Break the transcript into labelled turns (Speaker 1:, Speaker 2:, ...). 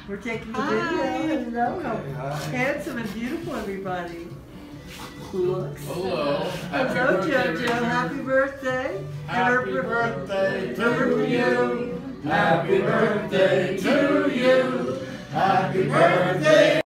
Speaker 1: We're taking a video. Hello.
Speaker 2: Hi.
Speaker 1: Handsome and beautiful, everybody. Looks.
Speaker 2: Hello.
Speaker 1: Hello, JoJo. Happy birthday.
Speaker 2: Happy birthday to you. Happy birthday to you. Happy birthday.